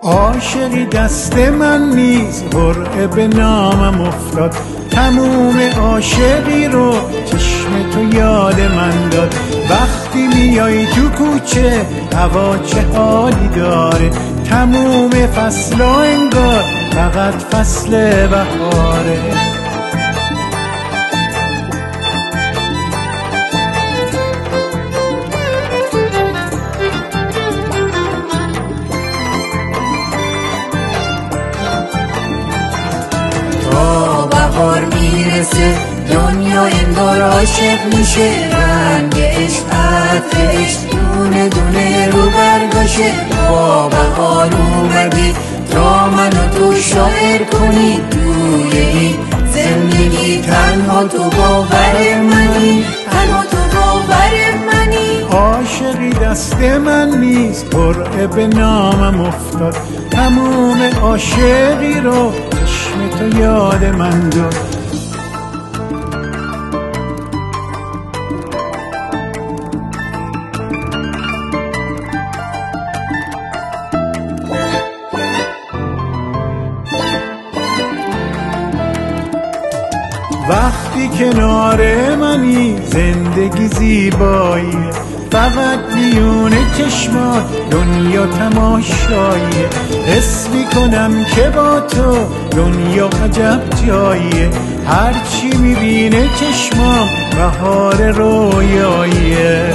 عاشقی دست من نیز قرعه به نامم افتاد، تموم عاشقی رو چشم تو یاد من داد. وقتی میای تو کوچه هوا چه حالی داره، تموم فصلا انگار فقط فصل بهاره. بهار میرسه دنیا انگار عاشق میشه، رنگ عشق عطر عشق دونه دونه رو برگاشه. با بهار اومدی تا منو تو شاعر کنی، توی این زندگی تنها تو باور منی، تنها تو باور منی. عاشقی دست من نیست قرعه به نامم افتاد، تموم عاشقی رو چشم تو یاد من داد. وقتی کنار منی زندگی زیباییه، فقط میون چشمات دنیا تماشاییه. حس میکنم که با تو دنیا عجب جاییه، هرچی میبینه چشمام بهار رویاییه.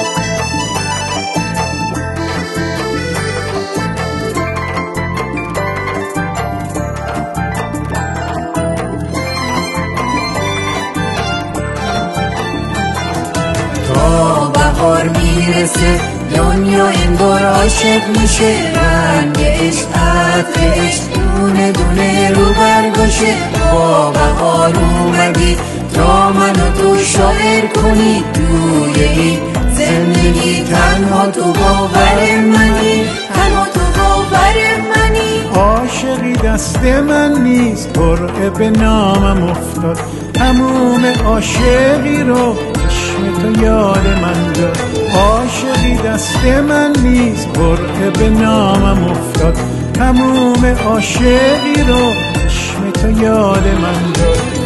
بهار میرسه دنیا انگار عاشق میشه، رنگ عشق عطر عشق دونه دونه رو برگاشه. با بهار اومدی تا منو تو شاعر کنی، توی این زندگی تنها تو باور منی، تنها تو باور منی. عاشقی دست من نیست قرعه به نامم افتاد، تموم عاشقی رو چشم تو یاد من داد. عاشقی دست من نیست قرعه به نامم افتاد، تموم عاشقی رو چشم تو یاد من داد.